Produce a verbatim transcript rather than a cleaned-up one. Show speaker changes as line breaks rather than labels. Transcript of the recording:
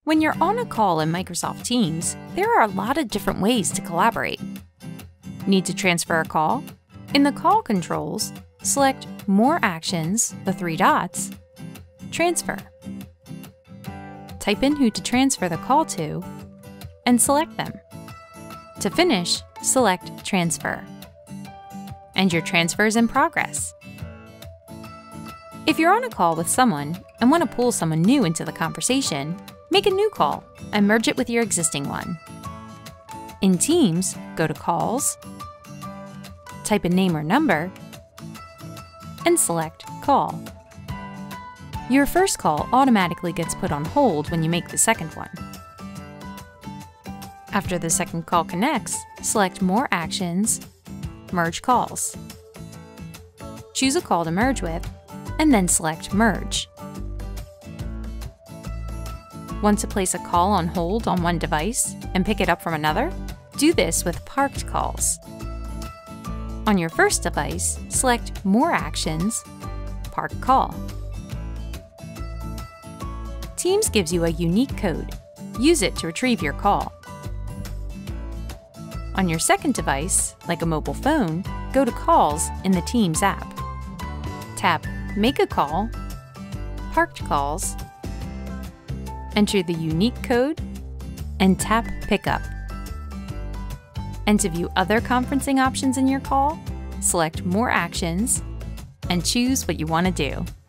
When you're on a call in Microsoft Teams, there are a lot of different ways to collaborate. Need to transfer a call? In the call controls, select More Actions, the three dots, Transfer. Type in who to transfer the call to, and select them. To finish, select Transfer. And your transfer is in progress. If you're on a call with someone and want to pull someone new into the conversation, make a new call and merge it with your existing one. In Teams, go to Calls, type a name or number, and select Call. Your first call automatically gets put on hold when you make the second one. After the second call connects, select More Actions, Merge Calls. Choose a call to merge with, and then select Merge. Want to place a call on hold on one device and pick it up from another? Do this with parked calls. On your first device, select More Actions, Park Call. Teams gives you a unique code. Use it to retrieve your call. On your second device, like a mobile phone, go to Calls in the Teams app. Tap Make a Call, Parked Calls, enter the unique code, and tap Pickup. And to view other conferencing options in your call, select More Actions and choose what you want to do.